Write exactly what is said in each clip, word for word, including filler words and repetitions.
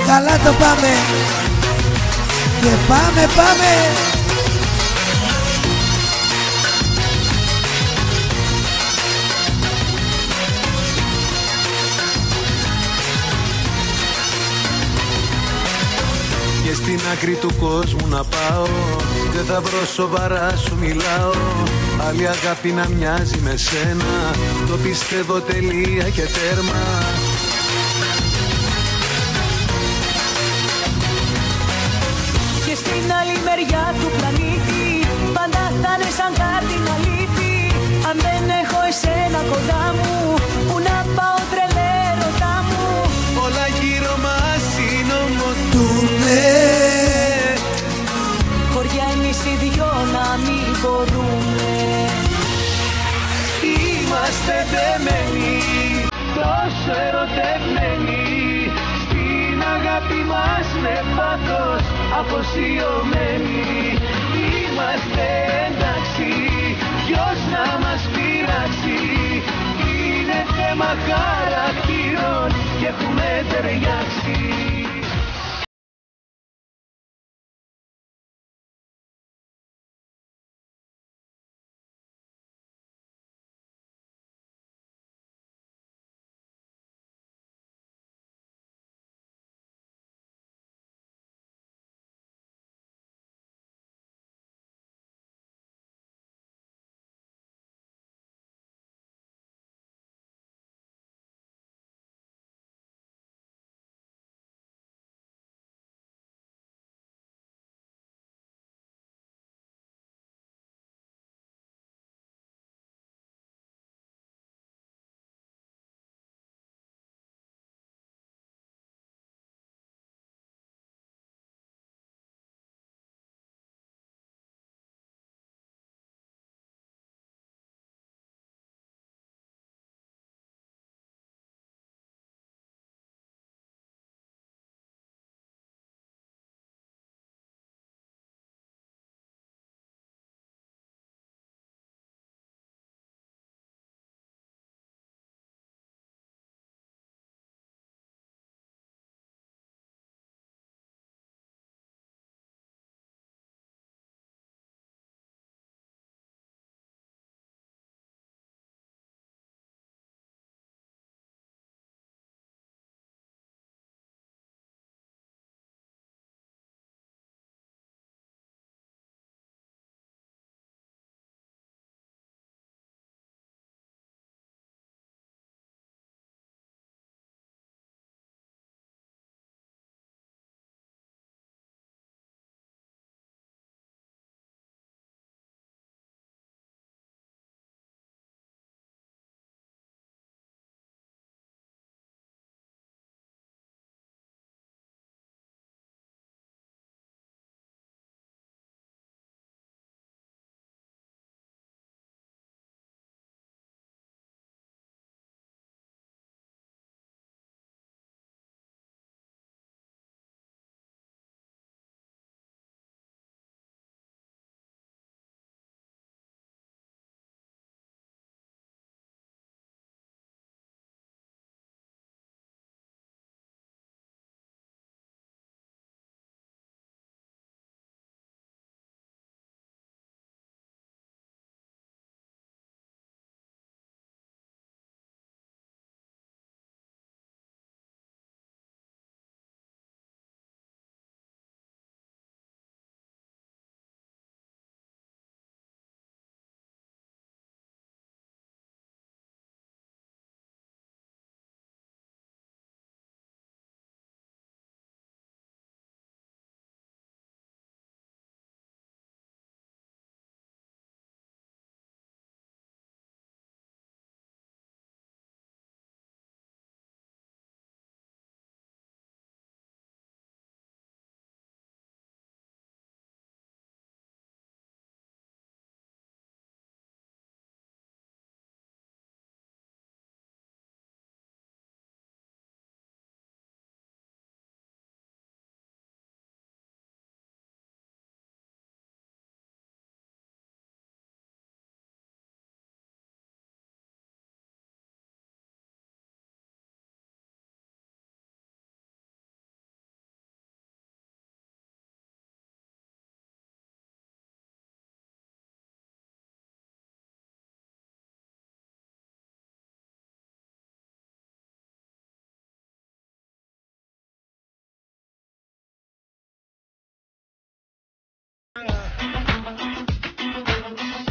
Καλά το πάμε. Και πάμε, πάμε. Και στην άκρη του κόσμου να πάω, δεν θα βρω, σοβαρά σου μιλάω. Άλλη αγάπη να μοιάζει με σένα, το πιστεύω τελεία και τέρμα. Και στην άλλη μεριά του πλανήτη πάντα θα είναι σαν κάρτινα λύπη. Αν δεν έχω εσένα κοντά μου, που να πάω τρελέ ρωτά μου. Όλα γύρω μας είναι Τουνε. Χωριά εμείς οι δυο να μην μπορούμε. Είμαστε δεμένοι, τόσο ερωτευμένοι, στην αγάπη μας με πάθος αφοσιωμένοι. Είμαστε εντάξει, ποιος να μας πειράξει, είναι θέμα χαρακτήρων και έχουμε ταιριάξει.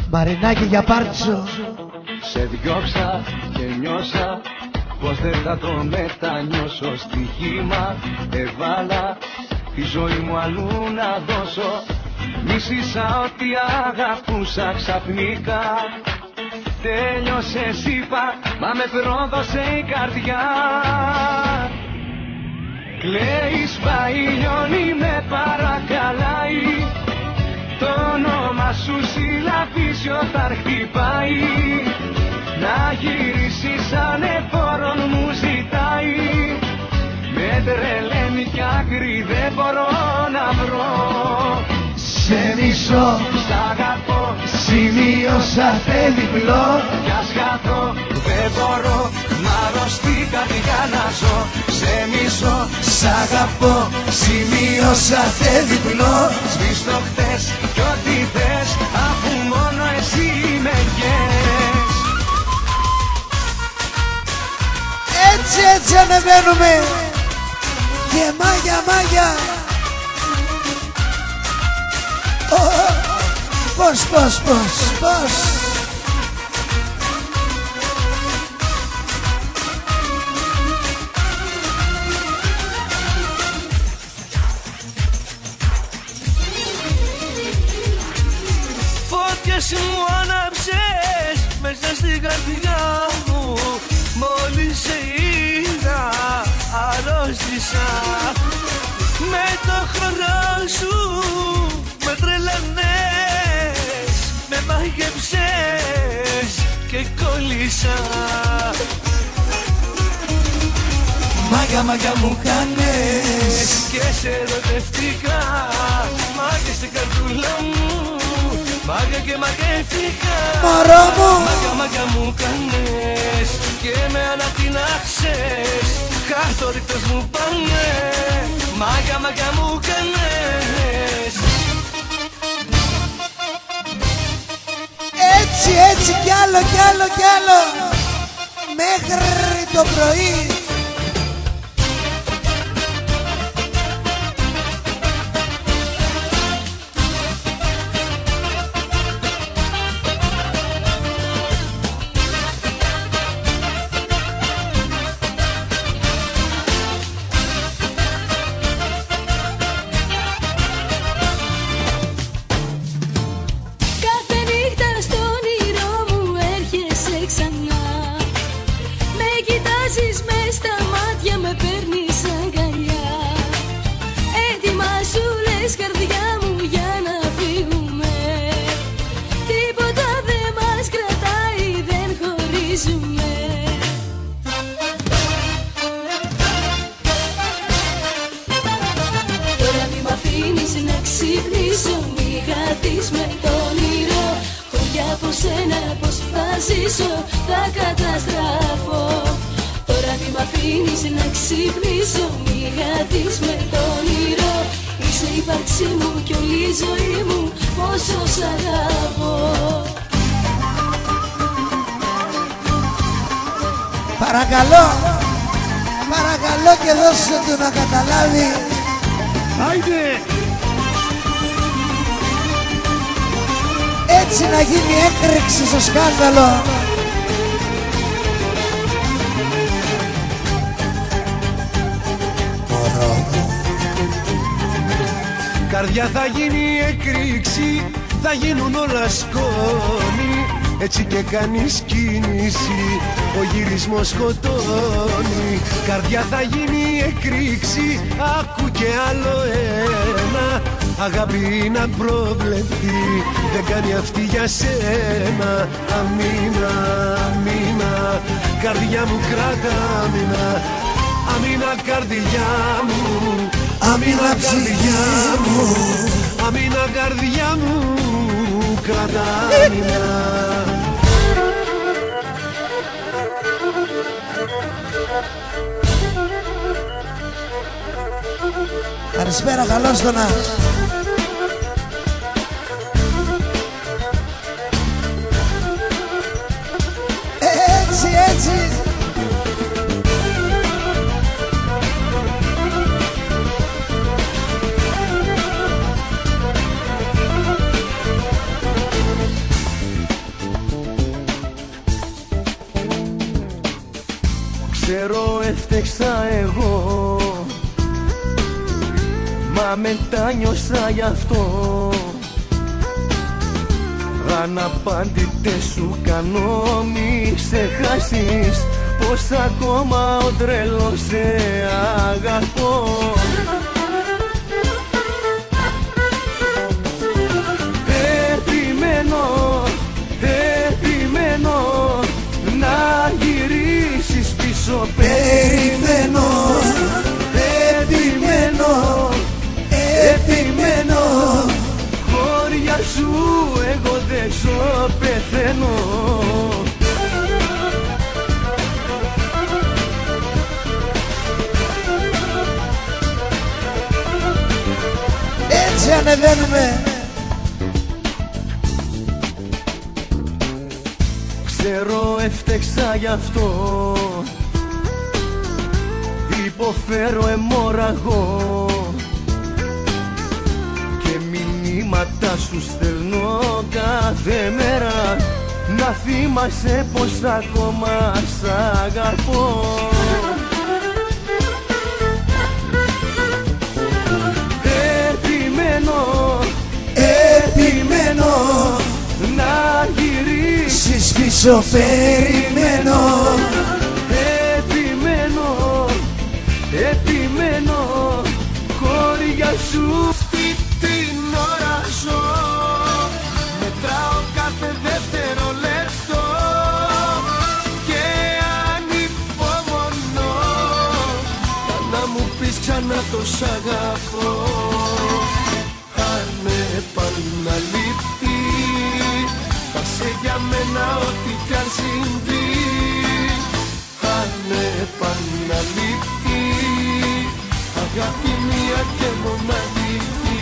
Μαρινάκι για πάρτσο. Σε διώξα και νιώσα πως δεν θα το μετανιώσω. Στοιχήμα εβάλα τη ζωή μου αλλού να δώσω. Μίσησα ότι αγαπούσα ξαφνικά. Τέλειωσες είπα, μα με πρόδωσε η καρδιά. Κλαίει, σπάει, λιώνει, με παρακαλάει. Το όνομα σου συλλαβήσει όταν χτυπάει. Να γυρίσεις ανεφόρον μου ζητάει. Με τρελαίνει κι άκρη δεν μπορώ να βρω. Σε μισώ, σ' αγαπώ, σημείωσα τε διπλό. κι ας χαθώ δεν μπορώ να αρρωστή καρδιά να ζω. Σε μισώ, Σ' αγαπώ, σημείωσα τε διπλό. σβήστο χτες κι ό,τι θες, αφού μόνο εσύ με καις. Έτσι έτσι ανεβαίνουμε. Και μάγια μάγια. Ω, Πώς πώς πώς πώς. Φώτιες μου άναψες μέσα στην καρδιά μου. Μόλις σε είδα αρρώστησα. Με το χρόνο σου με τρελανές. Με μάγεψες και κόλλησα. Μάγια μάγια μου κάνες. Και σε ερωτευτικά. Μάγια στην καρδούλα μου. Μάγια και μαγεύτηκα. Μωρό μου. Μάγια μάγια μου κάνες. Και με ανατινάξες. Χαρτορίκτες μου πάνε. Μάγια μάγια μου κάνες. Έτσι έτσι κι άλλο κι άλλο κι άλλο. Μέχρι το πρωί. Κάθε νύχτα στο όνειρό μου έρχεσαι ξανά. Με κοιτάζεις μες στα μάτια, με παίρνεις αγκαλιά. Έτοιμα σου λες καρδιά μου για να φύγουμε. Τίποτα δεν μας κρατάει, δεν χωρίζουμε. Τώρα μη μ' αφήνεις να ξυπνήσω, μη χαθείς με το όνειρο. Χωριά από σένα πως θα ζήσω, θα καταστραφώ. Τώρα μη μ' αφήνεις να ξυπνήσω, μη χαθείς με το όνειρο. Είσαι η ύπαρξή μου κι όλη η ζωή μου, πόσο σ' αγαπώ. Παρακαλώ. Παρακαλώ και δώσε του να καταλάβει. Άιντε! Έτσι να γίνει έκρηξη στο σκάνδαλο. Καρδιά θα γίνει εκρήξη, θα γίνουν όλα σκόνη. Έτσι και κάνεις κίνηση, ο γυρισμός σκοτώνει. Καρδιά θα γίνει εκρήξη, άκου και άλλο ένα. Αγάπη είναι απρόβλεπτη, δεν κάνει αυτή για σένα. Αμήνα, αμήνα, καρδιά μου κράτα αμήνα. Αμήνα καρδιά μου, αμήνα καρδιά μου, αμήνα καρδιά μου, κράτα αμήνα. Καλησπέρα, καλώς το να. Έτσι, έτσι. Ξέρω έφτεξα εγώ, μα μετάνιωσα γι' αυτό. Αναπάντητε σου κάνω μη ξεχάσεις πως ακόμα ο τρελός σε αγαπώ. Επιμένω, επιμένω να γυρίσεις πίσω. Περιμένω, επιμένω, επιμένω. Χώρια σου εγώ δεν ζω, πεθαίνω. Έτσι ανεβαίνουμε. Ξέρω έφτεξα γι' αυτό, υποφέρω αιμορραγώ και μηνύματα σου στέλνω κάθε μέρα να θυμάσαι πως ακόμα σ' αγαπώ. Επιμένω, Επιμένω να γυρίσεις πίσω. Περιμένω, επιμένω, επιμένω. Χώρια σου την ώρα ζω, μετράω κάθε δεύτερο λεπτό και ανυπομονώ να μου πεις ξανά το σ' αγαπώ. Αν επαναληφθεί θα σε για μένα ό,τι κι αν συμβεί. Αν επαναληφθεί αγάπη μία και μοναδική.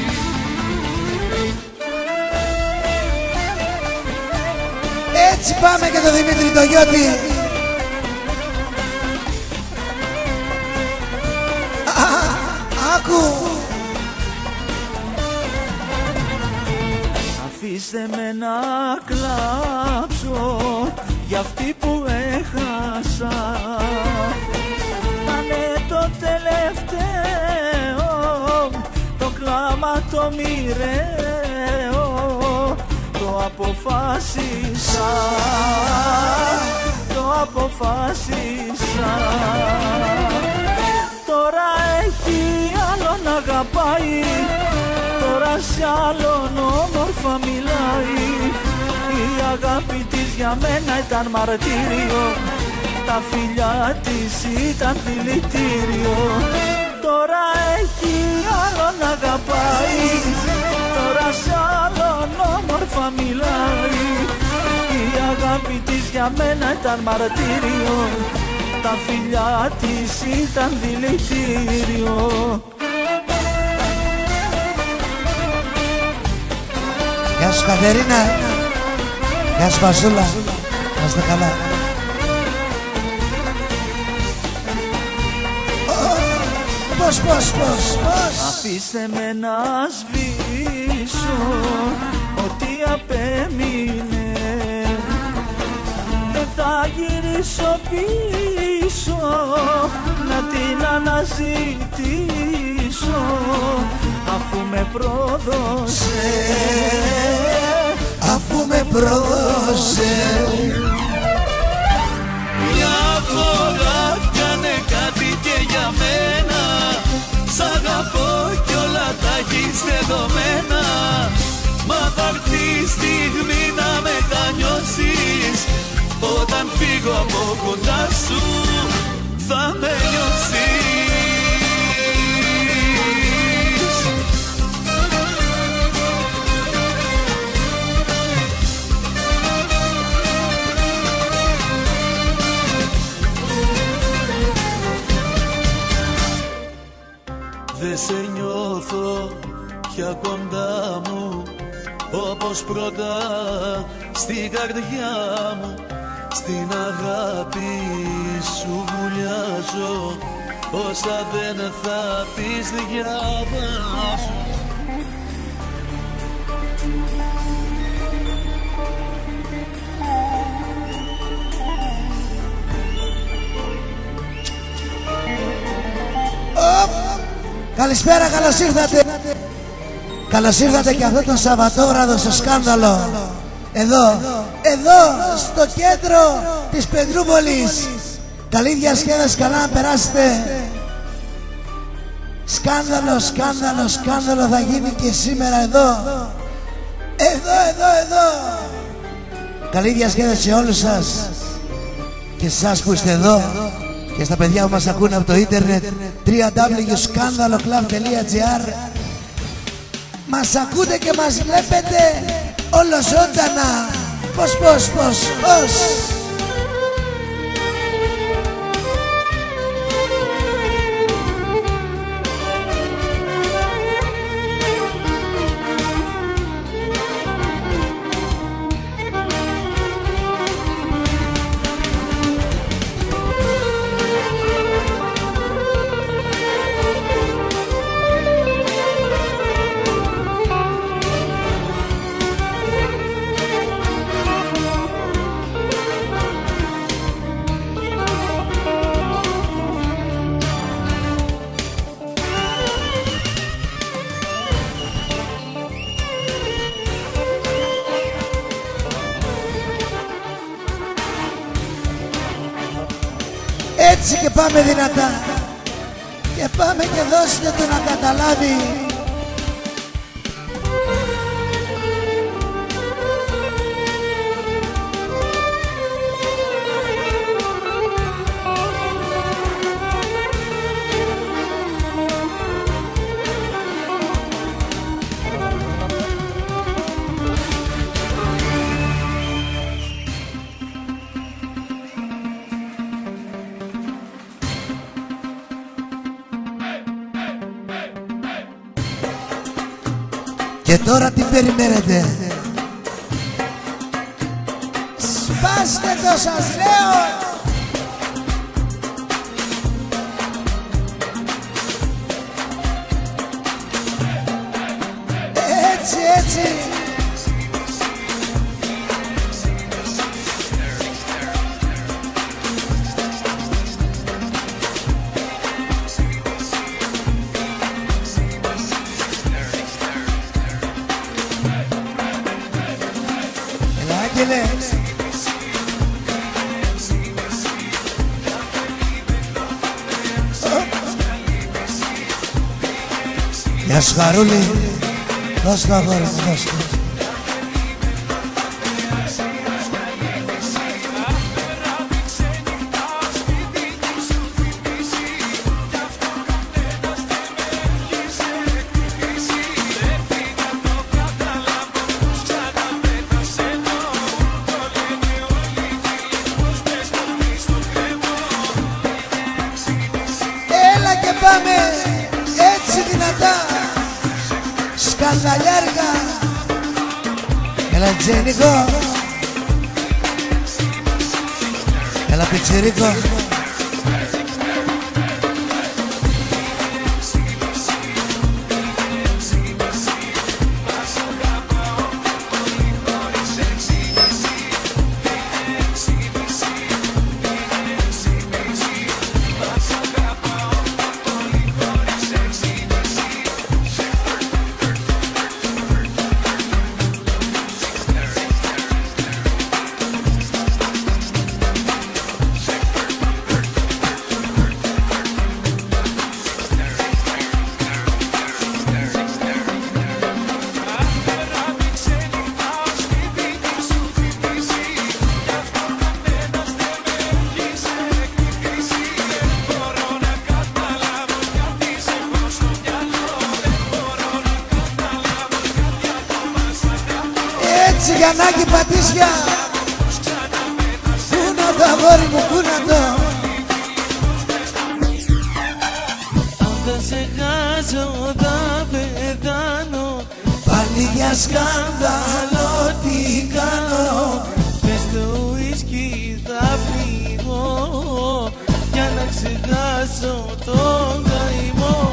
έτσι πάμε και το Δημήτρη το Γιώτη. Άκου. Αφήστε με να κλάψω για αυτή που έχασα. Θα είναι το τελευταίο, το κλάμα το μοιραίο. Το αποφάσισα, το αποφάσισα. Τώρα έχει άλλον αγαπάει, τώρα σε άλλον όμορφα μιλάει. Η αγάπη της για μένα ήταν μαρτύριο, τα φιλιά της ήταν δηλητήριο. Τώρα έχει άλλον αγαπάει, τώρα σε άλλον όμορφα μιλάει. Η αγάπη της για μένα ήταν μαρτύριο, τα φιλιά της ήταν δηλητήριο. Γεια σου Κατερίνα. Γεια σου Βασούλα. Να είστε καλά. Πώς, πώς, πώς, πώς. Αφήστε με να σβήσω ό,τι απέμεινε. Δεν θα γυρίσω πίσω να την αναζητήσω, αφού με πρόδωσε, αφού με πρόδωσε. Μια φορά κάνε κάτι και για μένα. Σ' αγαπώ κι όλα τα έχεις δεδομένα. Μα θα έρθει η στιγμή να μετανιώσεις. Όταν φύγω από κοντά σου θα με νιώσεις. Δε σε νιώθω πια κοντά μου, όπως πρώτα στην καρδιά μου. Στην αγάπη σου βουλιάζω, όσα δεν θα πεις διαβάζω. Καλησπέρα, καλώς ήρθατε. Καλώς ήρθατε και αυτό το Σαββατόβραδο στο σκάνδαλο. Εδώ, εδώ, στο κέντρο της Πετρούπολης. Καλή διασκέδαση, καλά να περάσετε. Σκάνδαλο, σκάνδαλο, σκάνδαλο θα γίνει και σήμερα εδώ. Εδώ, εδώ, εδώ. Καλή διασκέδαση σε όλους σας. Και εσάς που είστε εδώ. Και στα παιδιά που μας ακούνε από το ίντερνετ double-u double-u double-u τελεία σκάνδαλο κλαμπ τελεία τζι άρ. Μας ακούτε και μας βλέπετε όλο ζωντανά. Πώς, πώς, πώς, πώς. Έτσι και πάμε δυνατά. Και πάμε και δώστε του να καταλάβει. Και τώρα τι περιμένετε? Σπάστε το, σας λέω! Έτσι, έτσι! Γεια σου Χαρούλη, δώσ' το αγόρι μου, δώσ' το. Έλα και πάμε έτσι δυνατά. Σκανδαλιάρικα. Έλα Τζένικο. Έλα Πιτσιρίκο. Γιαννάκη Πατήσια. Πού να το αγόρι μου, πού να το. Αν δεν σε χάσω θα πεθάνω. Πάλι για σκάνδαλο τι κάνω. Μες στο ουίσκι θα φύγω για να ξεχάσω τον καημό.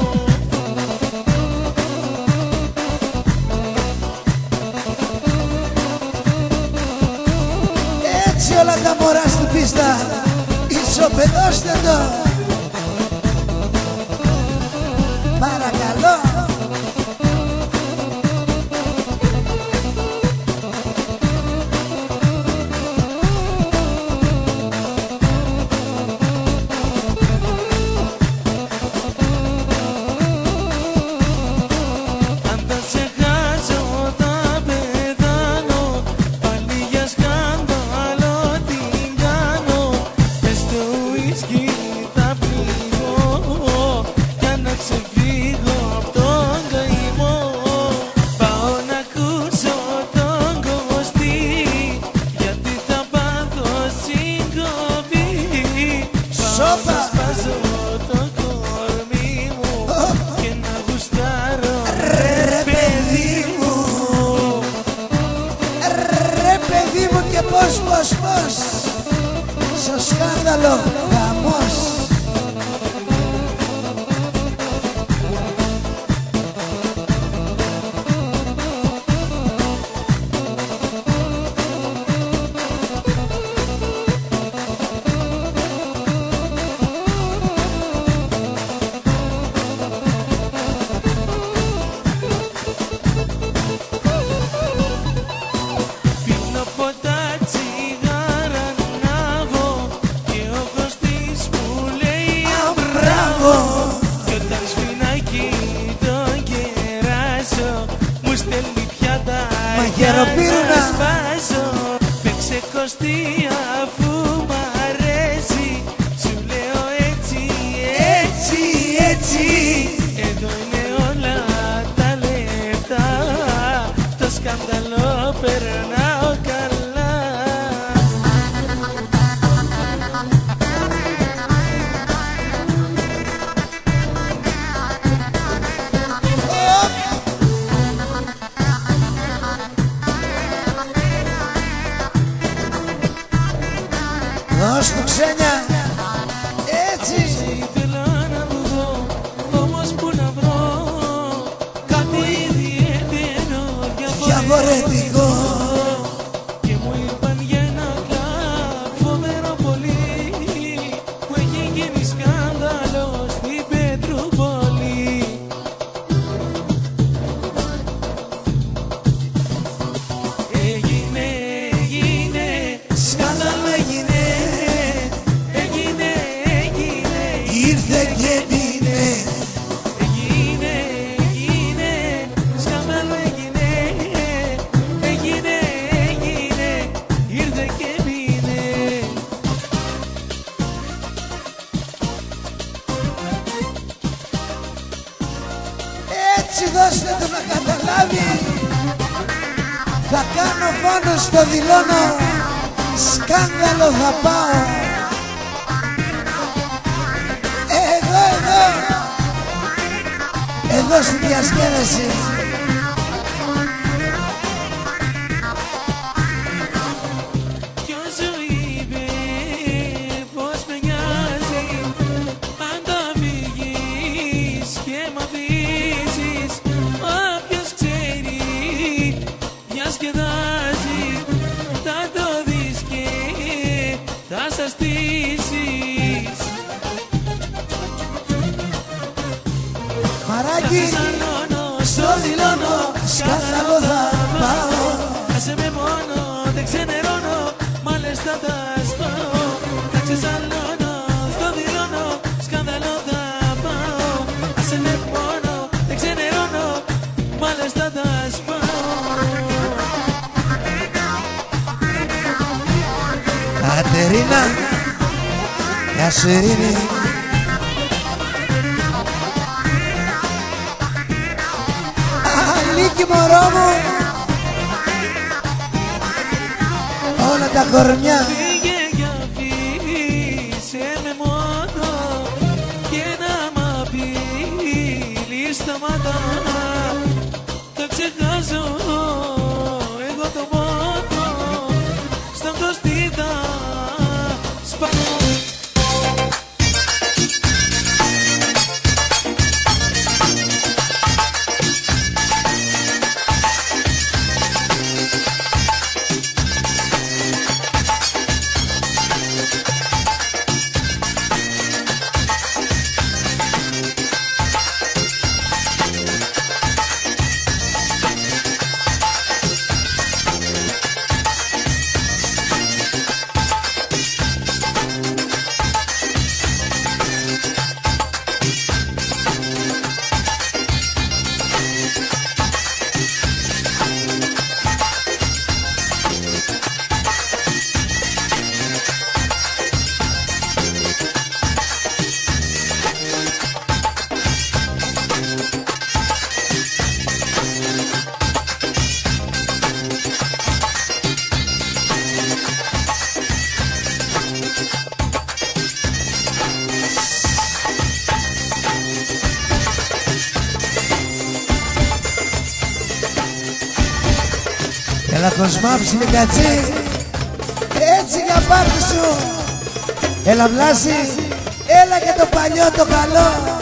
Όλα τα μωρά στην πίστα, ισοπεδώστε το. παρακαλώ. Πώς, πώς, πώς, στο σκάνδαλο γαμός. Μαγεροπύρουνα παίξε κοστί αφού μ' αρέσει. Σου λέω έτσι, έτσι, έτσι. Εδώ είναι όλα τα λεπτά. Το σκάνδαλο περνάω καλά. Δώσ' του ξένια, έτσι. Ήθελα να μου δω, όμως που να βρω κάτι ιδιαίτερο, διαφορετικό. Και μου είπαν για ένα κλαμπ φοβερό πολύ που έχει γίνει σκάνδαλο στην Πετρούπολη. Έγινε, έγινε, σκάνδαλο έγινε. Ήρθε και πήγε. Έγινε, έγινε, σκάνδαλο έγινε. Έγινε, έγινε, ήρθε και πήγε. Έτσι δώστε του να καταλάβει. Θα κάνω πάνω στο δηλώνω. Σκάνδαλο θα πάω. Εδώ, εδώ. Εδώ στη διασκέδαση. Ποιος σου είπε πως με νοιάζει αν τα φύγεις και μ' αφήσεις. Όποιος ξέρει διασκεδάζει θα το δεις και θα σας στήσεις. Μαράκι, στο δηλώνω, σκάνδαλο θα πάω. Άσε με μόνο, δεν ξενερώνω, μάλιστα θα σπάω. Θα ξεσαλώνω, στο δηλώνω, σκάνδαλο θα πάω. Άσε με μόνο, δεν ξενερώνω, μάλιστα θα σπάω. Κατερίνα, γεια σου Ειρήνη. Αλίκη μωρό μου, όλα τα κορμιά. Φύγε κι αφήσε με μόνο και να μ' απειλείς τα μάτα. Θα ξεχάσω εγώ το πόνο, στα κοστί θα σπάω. Έλα Κοσμά ψιλικατσί, έτσι για πάρτι σου. Έλα Βλάση, έλα και το παλιό το καλό.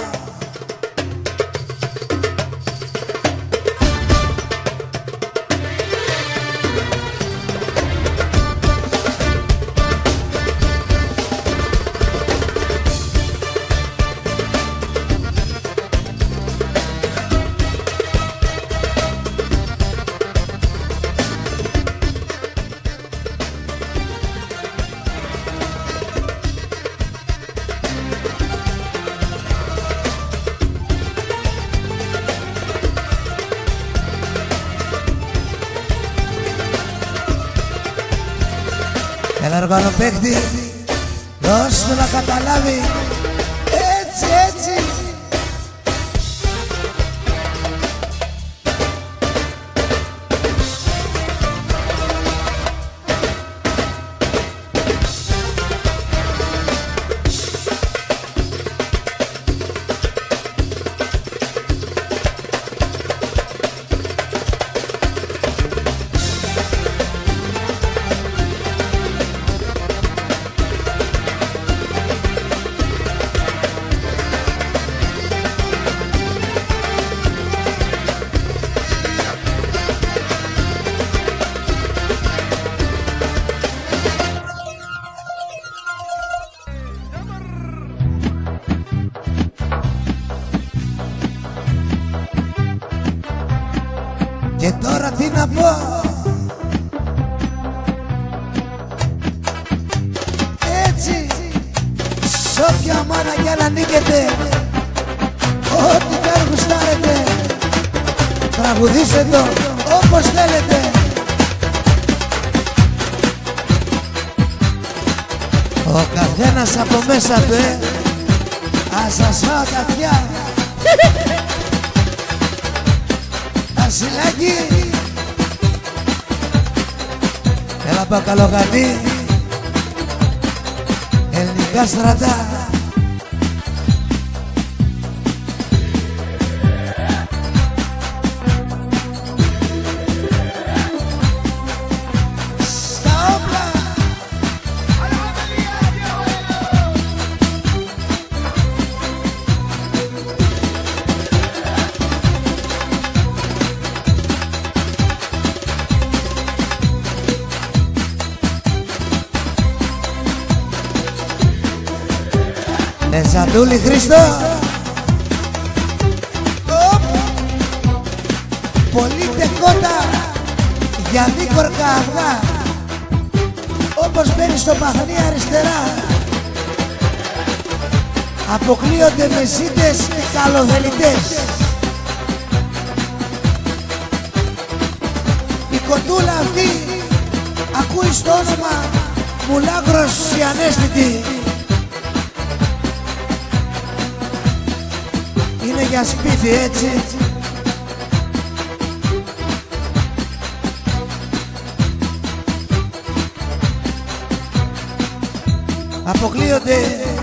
Ένα οργανοπαίχτη, δώσ' του να καταλάβει. Έτσι, έτσι. Και τώρα τι να πω. Έτσι, σ' όποια μάνα κι αν ανήκετε, ό,τι κι αν γουστάρετε, τραγουδίστε το όπως θέλετε. Ο καθένας από μέσα του, ε, ας σας φάω τα αυτιά. Ασυλάκι, έλα πάω καλογατή, ελληνικά στρατά. Στα όπλα. Εσαντούλη Χρήστο. Πολύτε κότα για δίκορκα αυγά, όπως μπαίνει στο παχνί αριστερά. Αποκλείονται μεσίτες και καλοθελητές. Η κοντούλα αυτή ακούει στο όνομα Μουλάκρος η ανέστητη. Είναι για σπίτι, έτσι. Αποκλείονται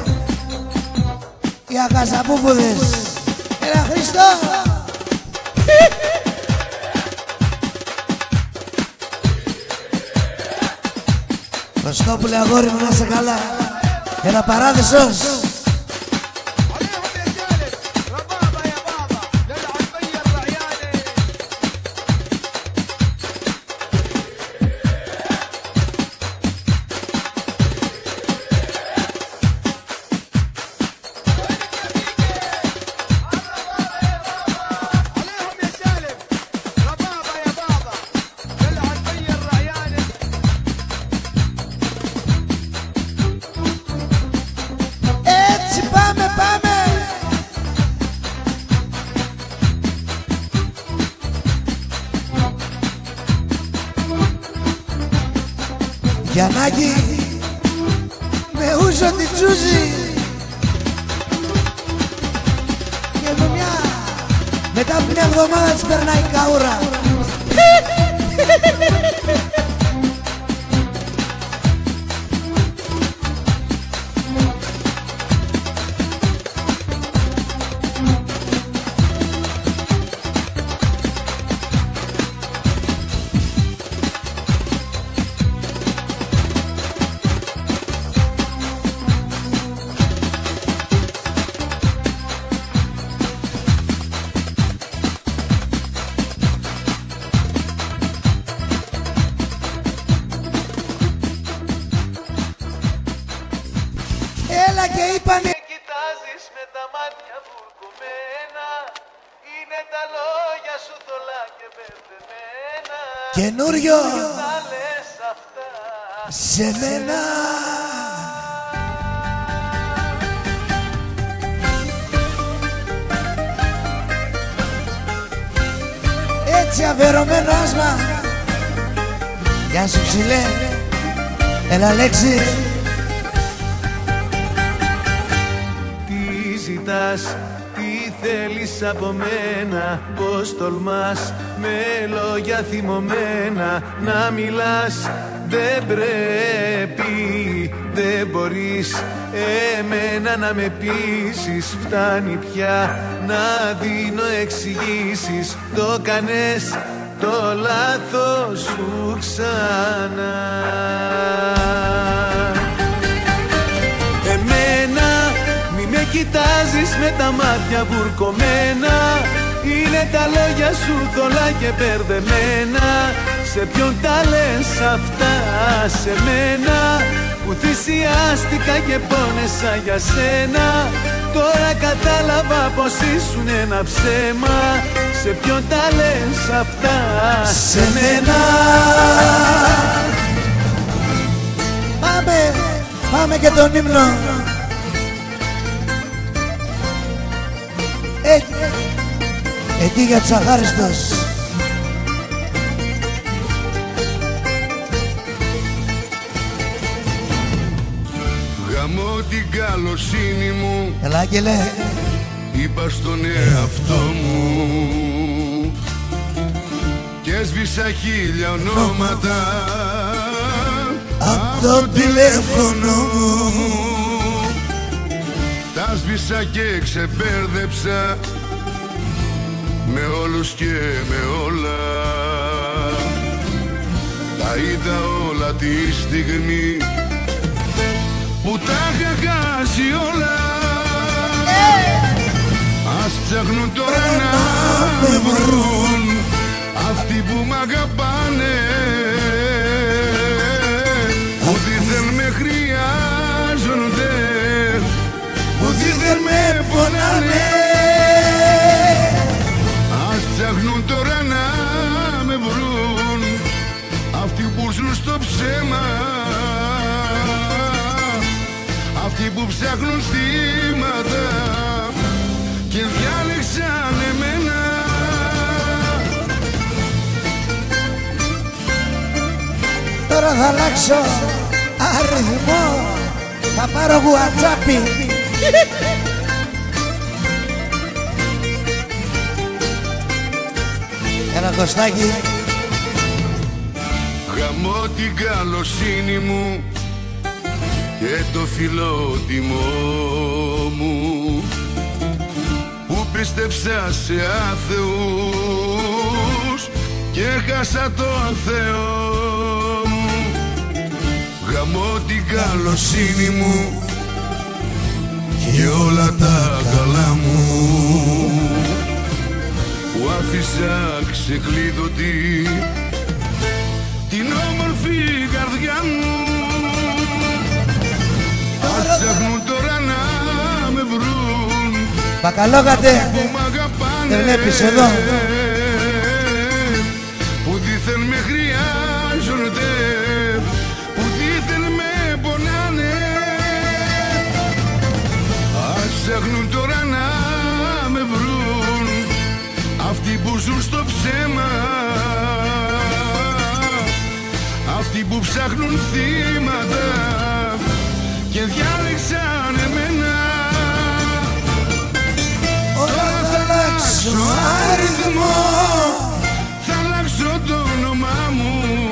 οι αγαζαπούπουδες. Έλα Χριστό. Κωστόπουλε αγόρι μου, να είσαι καλά. Έλα Παράδεισος. Γιαννάκη, με ούζο τη τσούζι και με μια, μετά από μια εβδομάδα της περνάει καούρα. και είπανε. Με κοιτάζεις με τα μάτια βουρκωμένα, είναι τα λόγια σου θολά και μπερδεμένα. Καινούριο Τα λες αυτά σε μένα. Έτσι αβερωμένο άσμα. Γεια σου ψηλέ. Έλα λέξη. Τι ζητάς, τι θέλεις από μένα, πως τολμάς με λόγια θυμωμένα να μιλάς. Δεν πρέπει, δεν μπορείς εμένα να με πείσεις. Φτάνει πια να δίνω εξηγήσεις. Το κάνες το λάθος σου ξανά. Εμένα μη με κοιτάζεις με τα μάτια βουρκωμένα, είναι τα λόγια σου θολά και μπερδεμένα. Σε ποιον τα λες αυτά, σε μένα που θυσιάστηκα και πόνεσα για σένα. Τώρα κατάλαβα πως ήσουν ένα ψέμα. Σε ποιον τα λες αυτά, Σε μένα. Πάμε, πάμε και τον ύμνο. Εκεί, εκεί για τους αχάριστους. Γαμώ την καλοσύνη μου, Έλα Άγγελε. είπα στον εαυτό μου και έσβησα χίλια ονόματα Απ' το τηλέφωνο μου. Τα σβήσα και ξεμπέρδεψα με όλους και με όλα. Τα είδα όλα τη στιγμή που τα είχα χάσει όλα. Ας ψάχνουν τώρα να με βρουν αυτοί που μ' αγαπάνε, που δίθεν με χρειάζονται, που δίθεν με πονάνε. Ας ψάχνουν τώρα να με βρουν αυτοί που ζουν στο ψέμα, αυτοί που ψάχνουν στήματα και διάλεξαν εμένα. Τώρα θα αλλάξω αριθμό. Θα πάρω γουατσάπι. Ένα Κωστάκι. Γαμώ την καλοσύνη μου και το φιλότιμό μου που πίστεψα σε άθεους και χάσα το Θεό μου. Γαμώ την καλοσύνη μου και όλα τα καλά μου που άφησα ξεκλείδωτη την όμορφη καρδιά μου. Ας ψάχνουν τώρα να με βρουν Μπακαλόγατε. που μ' αγαπάνε, Δεν βλέπεις εδώ. που δίθεν με χρειάζονται, που δίθεν με πονάνε. Ας ψάχνουν τώρα να με βρουν αυτοί που ζουν στο ψέμα, αυτοί που ψάχνουν θύματα και διάλεξαν εμένα. Τώρα θα αλλάξω αριθμό. Θα αλλάξω το όνομά μου,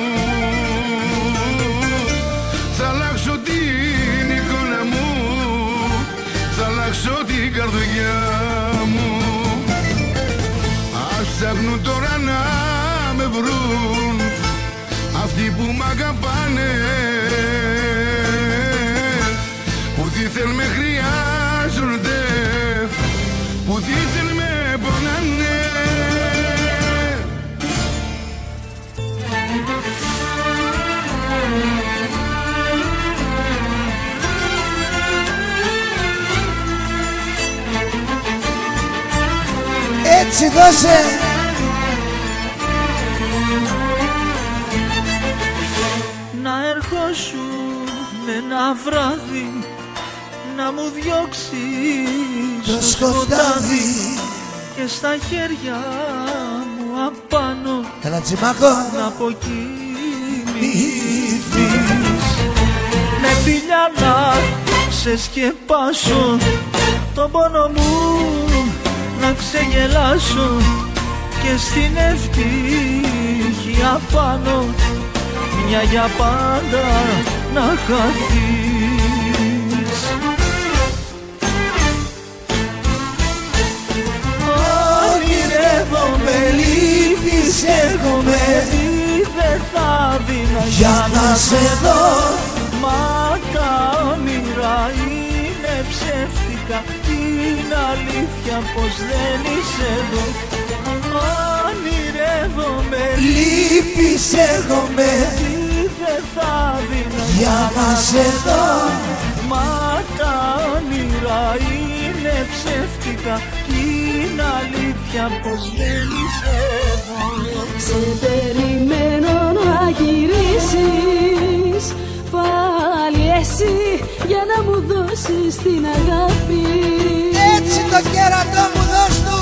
θα αλλάξω την εικόνα μου, θα αλλάξω την καρδιά μου. Ας ψάχνουν τώρα να με βρουν αυτοί που μ' αγαπάνε, που δίθεν με χρειάζονται, που δίθεν με πονάνε. Έτσι δώσε. Να ερχόσουν ένα βράδυ να μου διώξεις το σκοτάδι και στα χέρια μου απάνω έλα Τσιμάκο να αποκοιμηθείς. Με φιλιά να σε σκεπάσω, τον πόνο μου να ξεγελάσω και στην ευτυχία πάνω μια για πάντα να χαθείς. Ονειρεύομαι, λύπης έρχομαι, δεν θα δίνω για να σε δω. Μα τα όνειρα είναι ψεύτικα, είναι αλήθεια πως δεν είσαι εδώ. Ονειρεύομαι, λύπης έρχομαι, δεν θα δίνω για να σε δω. Μα τα όνειρα είναι ψεύτικα, είναι αλήθεια πως δεν είσαι εδώ. Σε περιμένω να γυρίσεις πάλι εσύ για να μου δώσεις την αγάπη. Έτσι το κέρατο μου δώσ' του.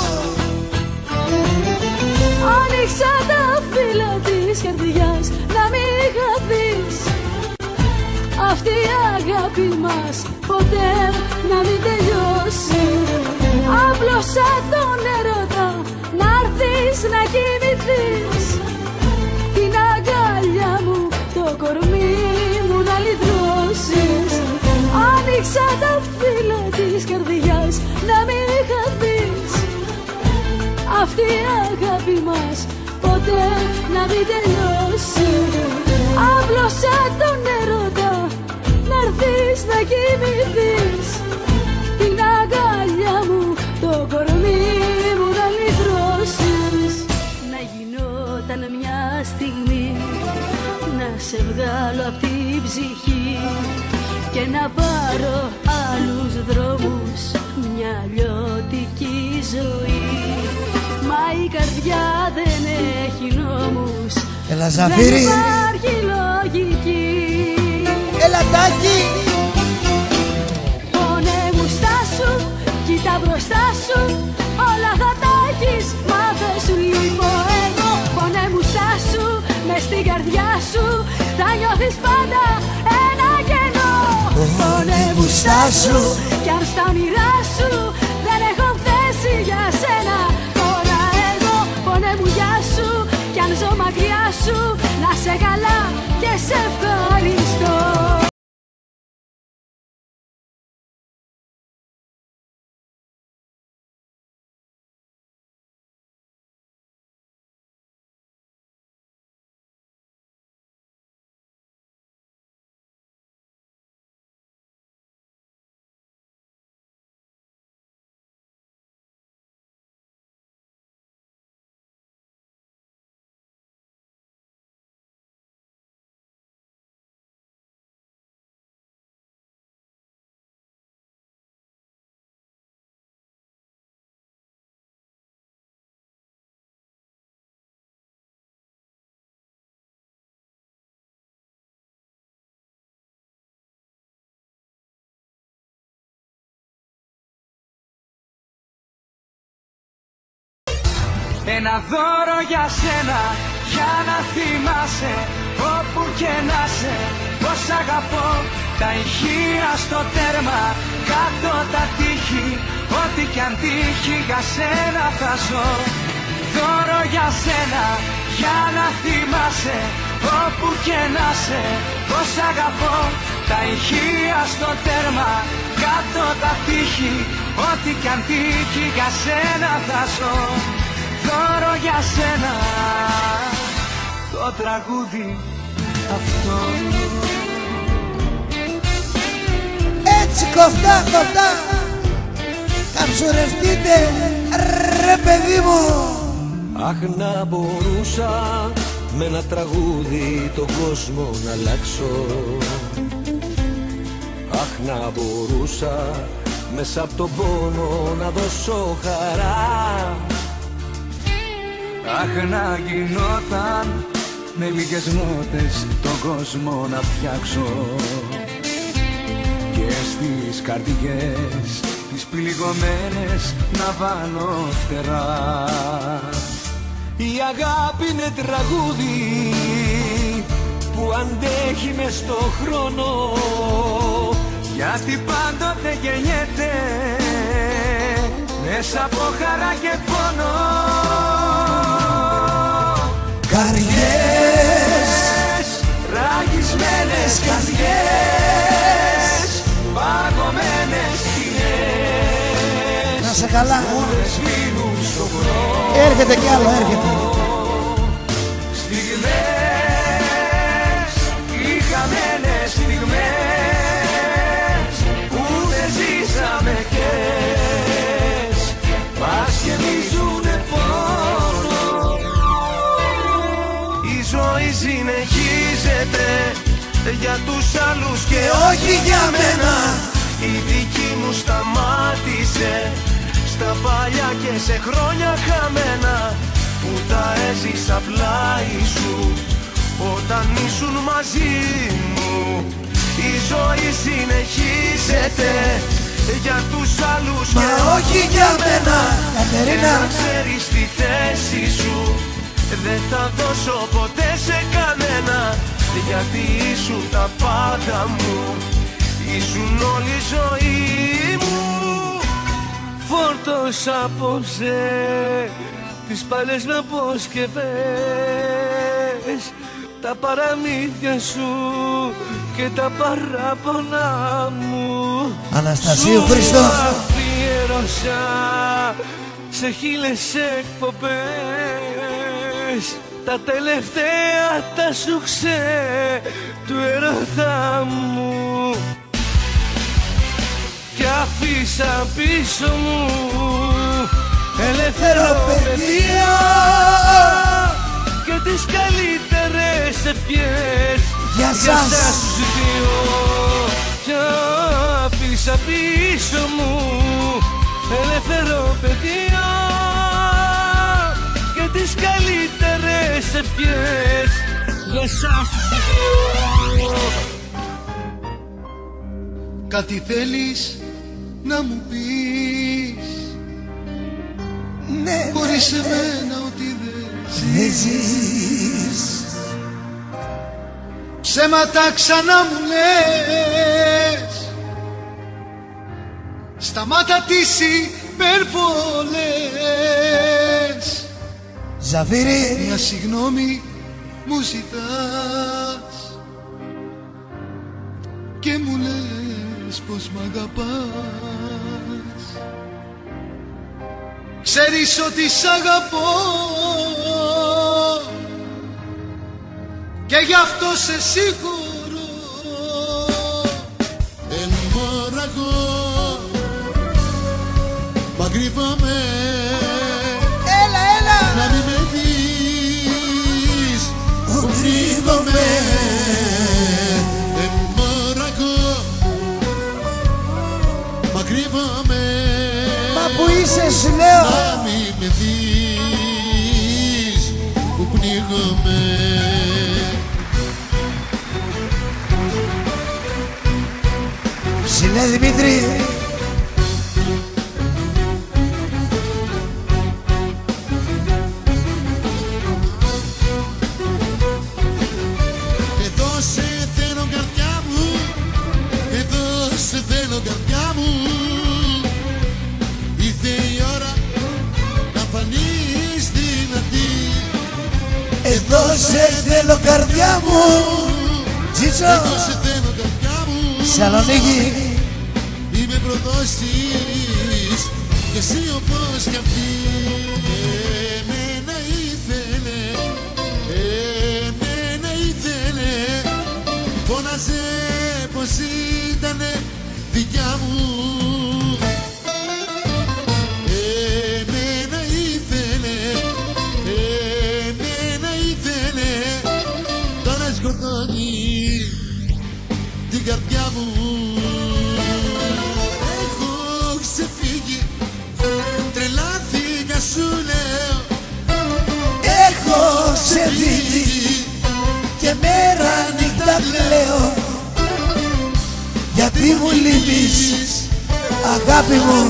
Άνοιξα τα φύλλα της καρδιάς να μην χαθείς. Αυτή η αγάπη μας ποτέ να μην τελειώσει. Άπλωσα τον έρωτα να έρθεις να κοιμηθείς. Την αγκαλιά μου, το κορμί μου να λυτρώσεις. Άνοιξα τα φύλλα της καρδιάς να μην χαθείς. Αυτή η αγάπη μας ποτέ να μην τελειώσει. Άπλωσα τον έρωτα να έρθεις να κοιμηθείς. Την αγκαλιά μου, το κορμί μου να λυτρώσεις. Να γινόταν μια στιγμή να σε βγάλω απ' την ψυχή και να πάρω άλλους δρόμους, μια αλλιώτικη ζωή. Μα η καρδιά δεν έχει νόμους, έλα Ζαφύρι, δεν υπάρχει λογική. έλα Τάκη. Πόνε μου στάσου, κοίτα μπροστά σου, όλα θα τα έχεις, μα δεν σου λείπω εγώ. Πόνε μου στάσου, μες στην καρδιά σου θα νιώθεις πάντα ένα κενό. Πόνε μου στάσου, κι αν στα όνειρά σου δεν έχω θέση για σένα. Τώρα εγώ πόνε μου γεια σου, κι αν ζω μακριά σου να σε καλά και σε ευχαριστώ. Ένα δώρο για σένα, για να θυμάσαι όπου και να σε, πως αγαπώ. Τα ηχεία στο τέρμα, κάτω τα τείχη, ό,τι κι αν τύχει για σένα θα ζω. Δώρο για σένα, για να θυμάσαι όπου και να σε, πως αγαπώ. Τα ηχεία στο τέρμα, κάτω τα τείχη, ό,τι κι αν τύχει για σένα θα ζω. Δώρο για σένα, το τραγούδι αυτό. Έτσι κοφτά, κοφτά, καψουρευτείτε, ρε παιδί μου. Αχ, να μπορούσα με ένα τραγούδι τον κόσμο να αλλάξω. Αχ, να μπορούσα μέσα από τον πόνο να δώσω χαρά. Αχ, να γινόταν με λίγες νότες τον κόσμο να φτιάξω και στις καρδιές τις πληγωμένες να βάλω φτερά. Η αγάπη είναι τραγούδι που αντέχει μες στο χρόνο, γιατί πάντοτε γεννιέται μέσα από χαρά και πόνο. Καρδιές, ραγισμένες καρδιές, παγωμένες σκηνές, να σε καλά. ουρες μείνουν στο χρόνο. Έρχεται κι άλλο, έρχεται. Στιγμές, οι χαμένες στιγμές που δεν ζήσαμε κες, μας γεμίζουνε πόνο. Η ζωή συνεχίζεται για τους άλλους και όχι για μένα. Η δική μου σταμάτησε στα παλιά και σε χρόνια χαμένα που τα έζησα πλάι σου όταν ήσουν μαζί μου. Η ζωή συνεχίζεται για τους άλλους μα και όχι για μένα. Κατερίνα, να ξέρεις τη θέση σου δεν θα δώσω ποτέ σε κανένα, γιατί ήσουν τα πάντα μου, ήσουν όλη η ζωή μου. Φόρτωσα απόψε τις παλιές με αποσκευές, τα παραμύθια σου και τα παράπονά μου. Αναστασίου Χριστό, σου αφιέρωσα σε χίλιες εκπομπές τα τελευταία τα σουξέ του ερωτά μου, κι αφήσα πίσω μου ελεύθερο παιδείο και τις καλύτερες ευχές για σας. τους δύο. Κι αφήσα πίσω μου ελεύθερο παιδείο και τις καλύτερες ευχές για σας τους δύο. Κάτι θέλεις να μου πεις, Ναι, χωρίς εμένα ότι δεν δεν ζεις. ψέματα ξανά μου λες, σταμάτα τις υπερβολές. Ζαφύρι, Μια συγγνώμη μου ζητάς και μου λες πως μ' αγαπάς. Ξέρεις ότι σ' αγαπώ και γι' αυτό σε συγχωρώ. Εν μωραγώ μα κρύβομαι, έλα, έλα. να μην με δεις που κρύβομαι. Εν μωραγώ μα κρύβομαι, Μα που είσαι σου λέω. να μην με δεις που πνίγομαι. Ψηλέ Δημήτρη, Εδώ σε θέλω καρδιά μου, εδώ σε θέλω καρδιά μου. Ήρθε η ώρα να φανείς δυνατή. εδώ σε θέλω καρδιά μου. Τσίτσο, Εδώ σε θέλω καρδιά μου. Σαλονίκη, Είμαι προδόσεις και εσύ όπως κι αυτή. Εμένα ήθελε, εμένα ήθελε, φώναζε πως ήτανε δικιά μου. Εμένα ήθελε, εμένα ήθελε, τώρα σκοτώνει την καρδιά μου. Έχω ξεφύγει, τρελάθηκα σου λέω, μη μου λείπεις, αγάπη μου.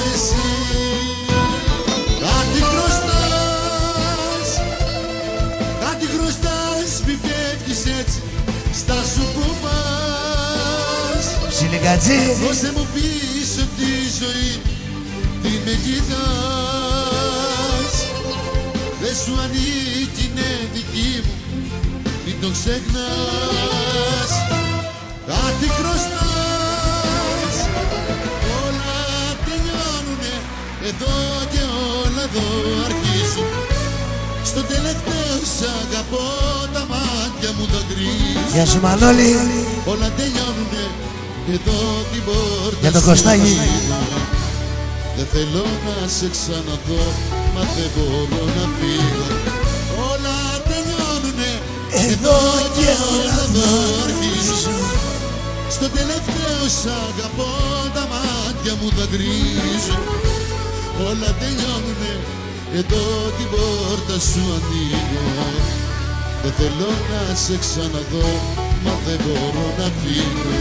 Κάτι χρωστάς, κάτι χρωστάς, μη φεύγεις έτσι, στάσου που πας. Ψιλικατζή. Δώσε μου πίσω τη ζωή, τι με κοιτάς. Δεν σου ανήκει, είναι δική μου, μην το ξεχνάς. Κάτι χρωστάς, όλα τελειώνουνε εδώ και όλα εδώ αρχίζουν. Στο τελευταίο σ' αγαπώ, τα μάτια μου δακρύζουν. Γεια σου Μανώλη. Όλα τελειώνουνε εδώ την πόρτα. Για το Κωστάγι. Δεν θέλω να σε ξαναδώ, μα δεν μπορώ να φύγω. Όλα τελειώνουνε εδώ και όλα εδώ αρχίζουν. Στο τελευταίο σ' αγαπώ, τα μάτια μου δακρύζουν. Όλα τελειώνουνε εδώ την πόρτα σου ανοίγω. Δεν θέλω να σε ξαναδώ, μα δεν μπορώ να φύγω.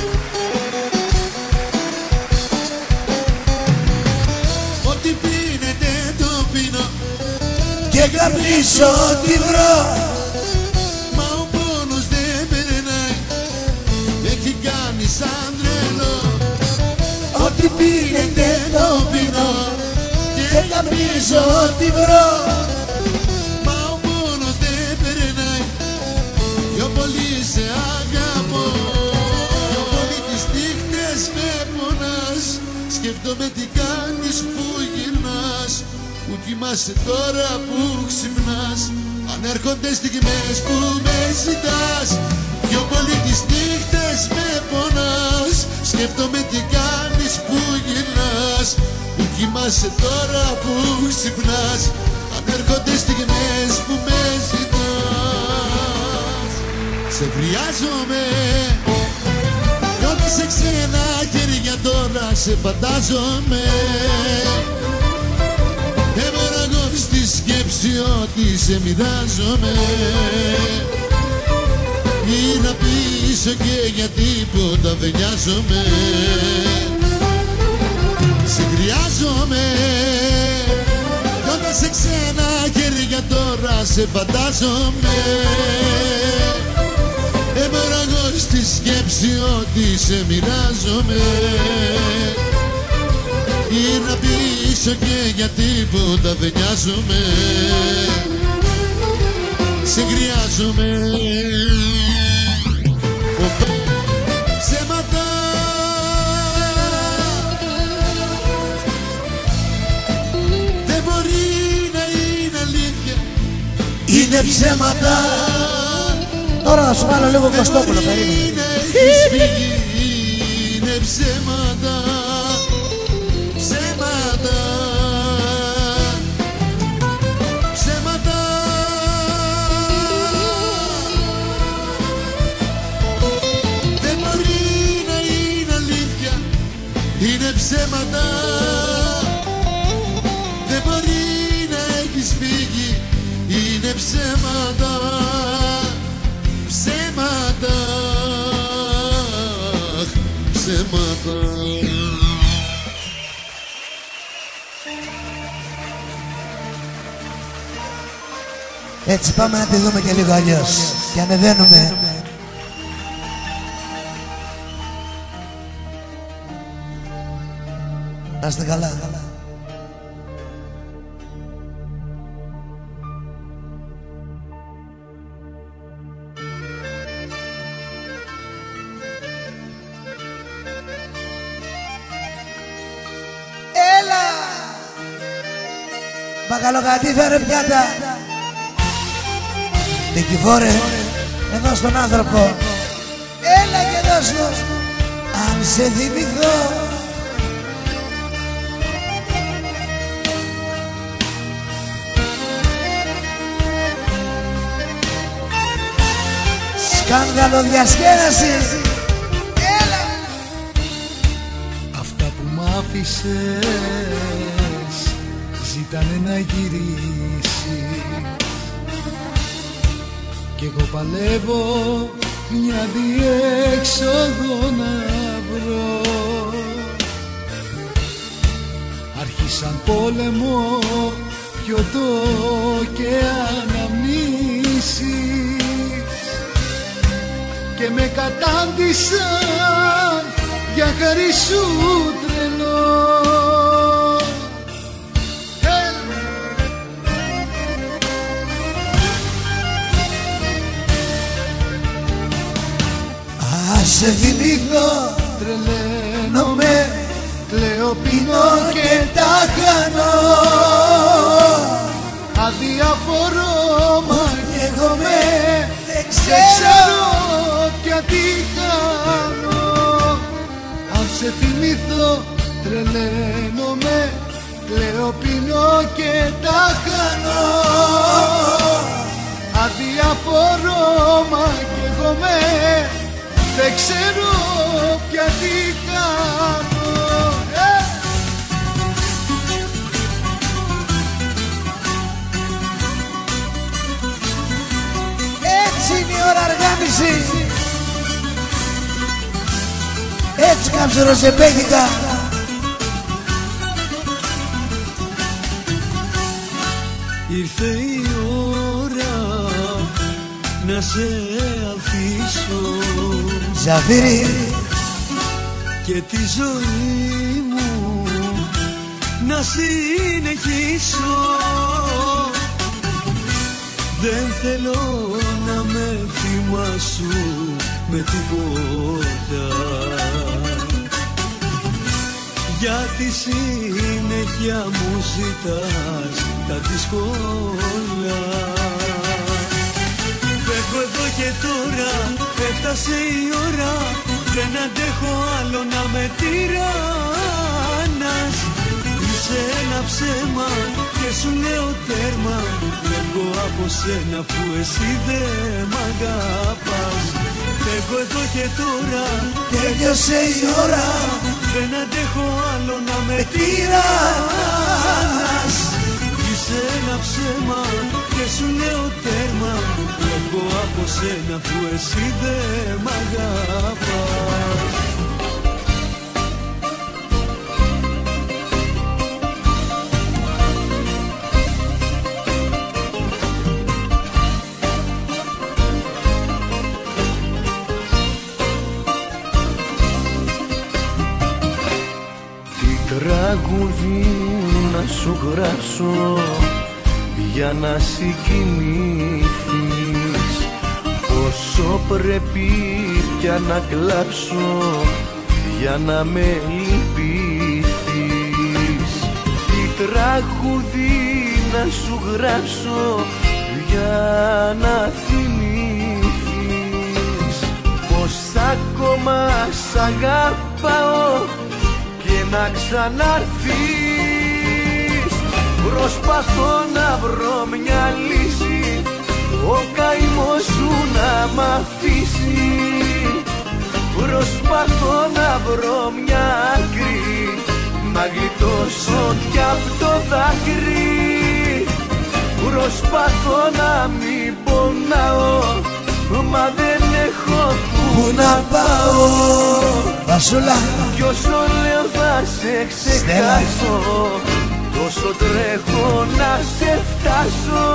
Ό,τι πίνετε το πίνω και καπνίσω ό,τι βρω. Μα ο πόνος δεν περνάει, έχει κάνει σαν τρελό. Ό,τι πίνετε το πίνω και καπνίσω ό,τι βρω. Μα ο πόνος δεν περνάει, πιο πολύ σε αγαπώ. Πιο πολύ τις νύχτες με πονάς, σκέφτομαι τι κάνεις που γυρνάς. Που κοιμάσαι τώρα που ξυπνάς, αν έρχονται στιγμές που με ζητάς. Πιο πολύ τις νύχτες με πονάς, σκέφτομαι τι κάνεις που γυρνάς. Που κοιμάσαι τώρα που ξυπνάς, αν έρχονται στιγμές που με ζητάς. Σε χρειάζομαι κι ό,τι σε ξένα χέρια τώρα σε φαντάζομαι. Δεν μπορώ εγώ στη σκέψη ότι σε μοιράζομαι. Γύρνα πίσω και για τίποτα δεν νοιάζομαι. Σε χρειάζομαι κι όταν σε ξένα χέρια τώρα σε φαντάζομαι. Δεν μπορώ εγώ στη σκέψη ότι σε μοιράζομαι. Γύρνα πίσω και για τίποτα δεν νοιάζομαι. Σε χρειάζομαι. Ψέματα δεν μπορεί να είναι αλήθεια, είναι ψέματα. Τώρα θα σου βάλω λίγο Κωστόπουλο, περίμενε. Έχεις φύγει, είναι ψέματα. Ψέματα, ψέματα. Δεν μπορεί να είναι αλήθεια, είναι ψέματα. Δεν μπορεί να έχεις φύγει, είναι ψέματα. Ψέματα, ψέματα. Έτσι πάμε να τη δούμε και λίγο αλλιώς. Και ανεβαίνουμε. Να είστε καλά. Έλα! Μπακαλοκατή φέρε πιάτα. Νικηφόρε, εδώ στον άνθρωπο. Έλα και δώσ' μου, αν σε θυμηθώ. Σκάνδαλο διασκέδαση. Έλα! Αυτά που μ' άφησες ζήτανε να γυρίσει κι εγώ παλεύω μια διέξοδο να βρω. Άρχισαν πόλεμο, πιωτό και αναμνήσεις και με κατάντησαν για χαρί σου τρελό. Ας σε θυμηθώ, τρελαίνομαι, κλαίω, πίνω και τα χάνω. Αδιαφορώ, μα καίγομαι, δεν ξέρω ξέρω πια τι κάνω. Αν σε θυμηθώ, τρελαίνομαι, κλαίω, πίνω και τα χάνω. Αδιαφορώ, μα καίγομαι, δεν ξέρω πια τι κάνω. ε! Έτσι είναι η ώρα, αργάμιση. Έτσι καμψεροσεπέθηκα. Ήρθε η ώρα να σε αφήσω Ζαφύρι, και τη ζωή μου να συνεχίσω. Δεν θέλω να με θυμάσου με τίποτα, γιατί συνέχεια μου ζητάς τα δύσκολα. Φεύγω εδώ και τώρα, έφτασε η ώρα, δεν αντέχω άλλο να με τυραννάς. Είσαι ένα ψέμα και σου λέω τέρμα, φεύγω από σένα αφού εσύ δεν μ' αγαπάς. Φεύγω εδώ και τώρα, τέλειωσε η ώρα, δεν αντέχω άλλο να με τυραννάς. Είσαι ένα ψέμα και σου λέω τέρμα, φεύγω από σένα αφού εσύ δεν μ' αγαπάς. Τραγούδι να σου γράψω για να συγκινηθείς, πόσο πρέπει πια να κλάψω για να με λυπηθείς. Τι τραγούδι να σου γράψω για να θυμηθείς πως ακόμα σ' αγαπάω και να ξαναρθείς. Προσπαθώ να βρω μια λύση, ο καημός σου να μ' αφήσει. Προσπαθώ να βρω μια άκρη, να γλιτώσω κι απ' το δάκρυ. Προσπαθώ να μην πονάω, μα δεν έχω Πού να πάω, Βασούλα, κι όσο λέω θα σε ξεχάσω, τόσο τρέχω να σε φτάσω.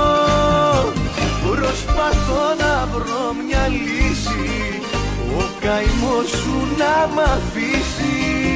Προσπαθώ να βρω μια λύση, ο καημός σου να μ' αφήσει.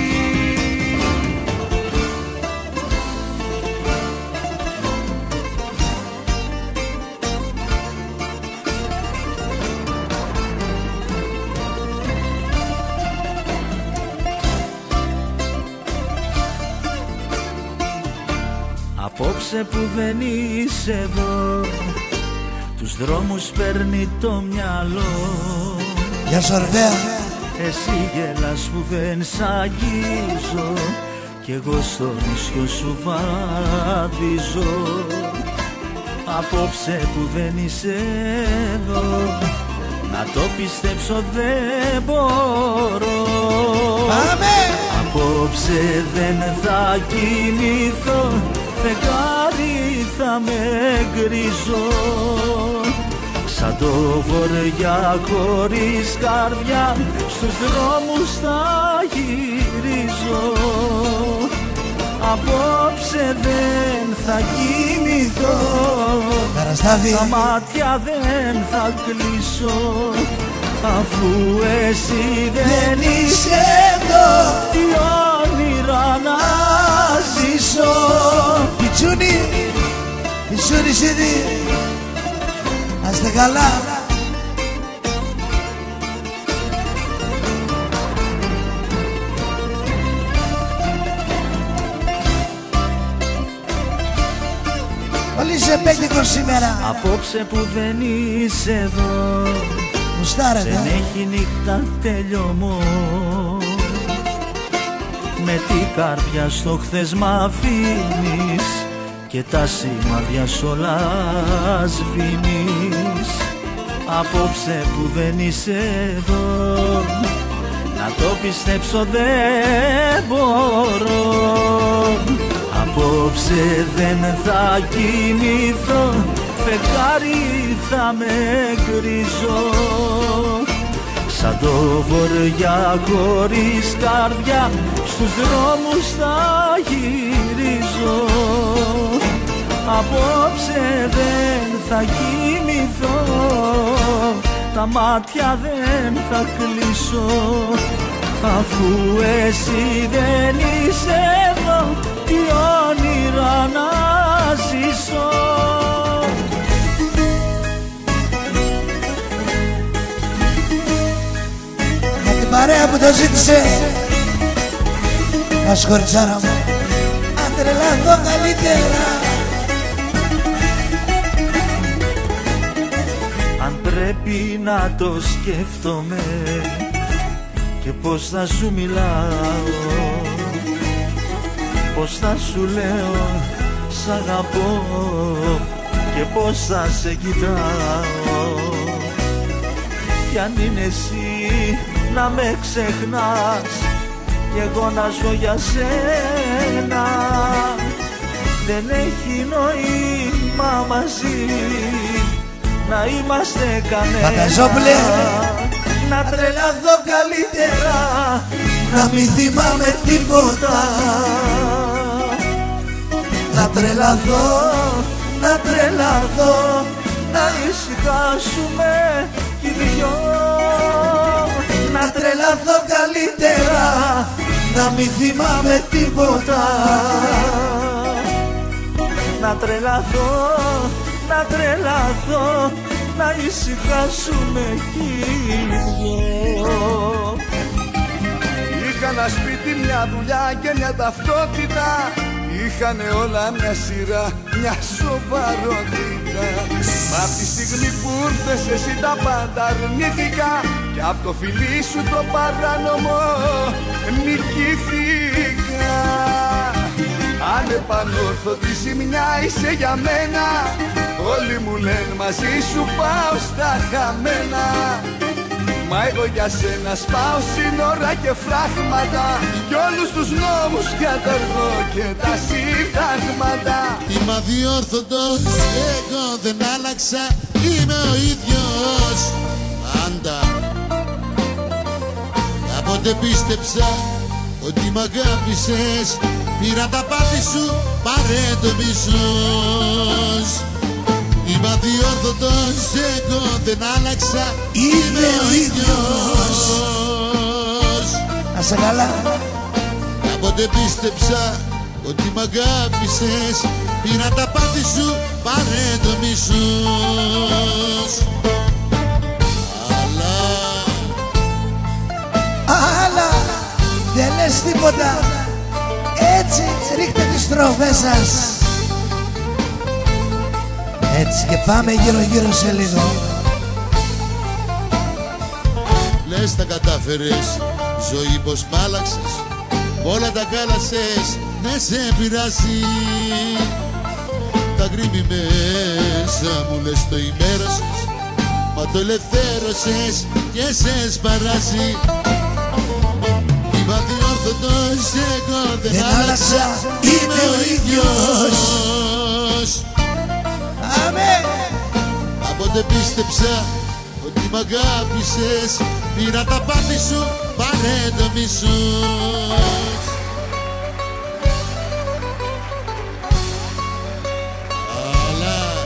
Απόψε που δεν είσαι εδώ, τους δρόμους παίρνει το μυαλό. Γεια σου Ορφέα. Εσύ γελάς που δεν σ' αγγίζω, κι εγώ στο νησιό σου βαδίζω. Απόψε που δεν είσαι εδώ, να το πιστέψω δεν μπορώ. Πάμε! Απόψε δεν θα κοιμηθώ, φεγγάρι θα με γκρίζο. Σ' σαν το βορειά χωρίς καρδιά, στους δρόμους θα γυρίζω. Απόψε δεν θα κοιμηθώ, τα μάτια δεν θα κλείσω, αφού εσύ δεν είσαι εδώ, τι όνειρα να ζήσω. Πιτσούνι, πιτσούνι σίδι, να είστε καλά. Όλοι είσαι παίκτικος σήμερα. Απόψε που δεν είσαι εδώ, μουστάρετε, δεν έχει νύχτα τελειωμό. Με την καρδιά στο χθες μ' αφήνεις και τα σημάδια σ' όλα σβήνεις. Απόψε που δεν είσαι εδώ, να το πιστέψω δεν μπορώ. Απόψε δεν θα κοιμηθώ, φεγγάρι θα με γκρίζω. Σαν το βορειά χωρίς καρδιά, στους δρόμους θα γυρίζω. Απόψε δεν θα κοιμηθώ, τα μάτια δεν θα κλείσω, αφού εσύ δεν είσαι εδώ, τι όνειρα να ζήσω. Για την παρέα που το ζήτησε, μας κοριτσάρα μου, αν τρελαθώ καλύτερα. Αν πρέπει να το σκέφτομαι και πώς θα σου μιλάω, πώς θα σου λέω σ' αγαπώ και πώς θα σε κοιτάω. Κι αν είναι εσύ να με ξεχνάς κι εγώ να ζω για σένα, δεν έχει νόημα μαζί να είμαστε κανένα. Να τρελαθώ καλύτερα, να μην θυμάμαι τίποτα. Να τρελαθώ, να τρελαθώ, να ησυχάσουμε κι οι δυο. Να τρελαθώ καλύτερα, να μην θυμάμαι τίποτα. Να τρελαθώ, να τρελαθώ, να ησυχάσουμε κι οι δυο. Είχα ένα σπίτι, μια δουλειά και μια ταυτότητα. Είχανε όλα μια σειρά, μια σοβαρότητα. Μα απ' τη στιγμή που ήρθες εσύ τα πάντα αρνήθηκα, κι απ' το φιλί σου το παράνομο νικήθηκα. Αν επανόρθωτη ζημιά είσαι για μένα, όλοι μου λένε μαζί σου πάω στα χαμένα. Μα εγώ για σένα σπάω σύνορα και φράγματα, κι όλους τους νόμους καταργώ και τα συντάγματα. Είμαι αδιόρθωτος, εγώ δεν άλλαξα, είμαι ο ίδιος πάντα. Κάποτε πίστεψα ότι μ' αγάπησες, πήρα τα πάθη σου, πάρε το μισός. Είμαι αδιόρθωτος, εγώ δεν άλλαξα, είμαι ο ίδιος. Άσε καλά. Κάποτε πίστεψα ότι μ' αγάπησες, πήρα τα πάθη σου, πάρε το μισός. Αλλά Αλλά δεν λες τίποτα. Έτσι ρίχτε τις στροφές σας. Έτσι και πάμε γύρω γύρω σε λίγο. λες τα κατάφερες, ζωή πως μ' άλλαξες, όλα τα κάλασες, ναι σε πειράζει. Τα γκρίμη μέσα μου λες το ημέρωσες, μα το ελευθέρωσες και σε σπαράζει. Είμαι αδιόρθωτος, εγώ δεν άλλαξα, είμαι ο ίδιος. Αμέ. Από ποτέ πίστεψα ότι μ' αγάπησες. Πήρα τα πάθη σου, πάρε το μισός. Αλλά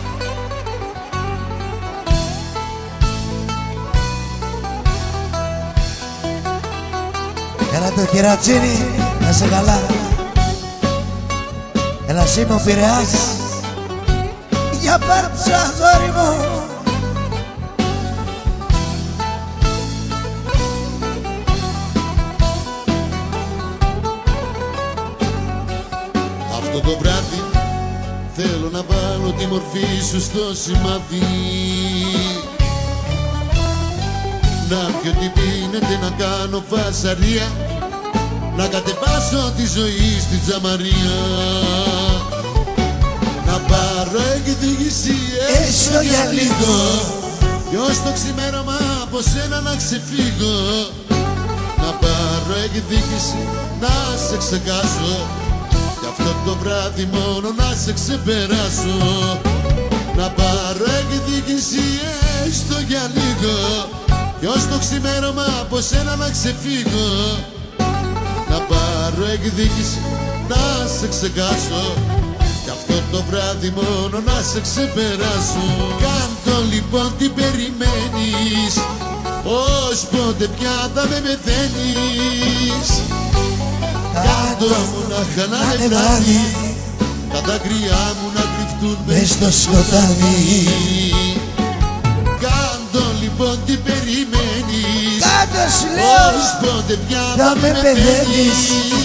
Έλα το κερατσίνι, να σε καλά. Έλα Σίμω Πειραιάς, για πάρψα αγόρι μου. αυτό το βράδυ θέλω να βάλω τη μορφή σου στο σημάδι. Να πιω τι πίνεται, να κάνω φασαρία, να κατεβάσω τη ζωή στη τζαμαρία. Να πάρω εκδίκηση έστω για λίγο, κι ως το ξημέρωμα από σένα να ξεφύγω. Να πάρω εκδίκηση, να σε ξεχάσω, κι αυτό το βράδυ μόνο να σε ξεπεράσω. Να πάρω εκδίκηση έστω για λίγο, κι ως το ξημέρωμα από σένα να ξεφύγω. Να πάρω εκδίκηση, να σε ξεχάσω, κι αυτό το βράδυ μόνο να σε ξεπεράσω. Κάντο λοιπόν τι περιμένεις, ως πότε πια θα με πεθαίνεις. Κάντο μονάχα να είναι βράδυ, τα δάκρυά μου να κρυφτούν μες στο σκοτάδι. Κάντο λοιπόν τι περιμένεις, Κάντο σου λέω, ως πότε πια θα με πεθαίνεις.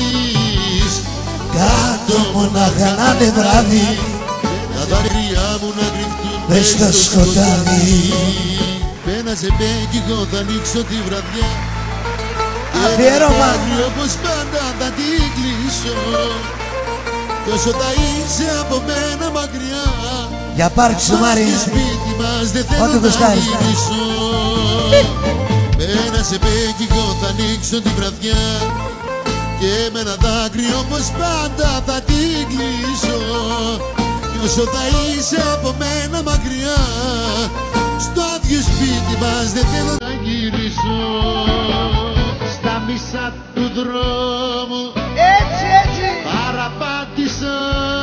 Κάτω μονάχα να είναι βράδυ, τα δάκρυά μου να κρυφτούν μες στο σκοτάδι. Με ένα ζεμπέκικο θα ανοίξω τη βραδιά, Αφιέρωμα. και όπως πάντα θα την κλείσω, κι όσο θα είσαι από μένα μακριά, Για πάρξου Μάρι, στο σπίτι μας δεν θέλω ό,τι να γουστάρεις. γυρίσω. Με ένα ζεμπέκικο θα ανοίξω τη βραδιά, και με ένα δάκρυ όπως πάντα θα την κλείσω, κι όσο θα είσαι από μένα μακριά, στο άδειο σπίτι μας δεν θέλω να γυρίσω. Στα μισά του δρόμου Έτσι, έτσι. παραπάτησα,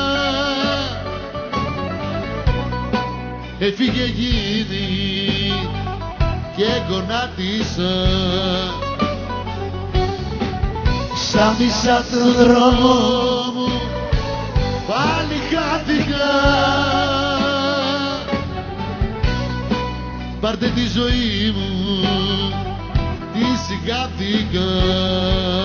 έφυγε εκείνη και γονάτισα. Στα μισά του δρόμου πάλι χάθηκα. Πάρτε τη ζωή μου, τη σιγάθηκα.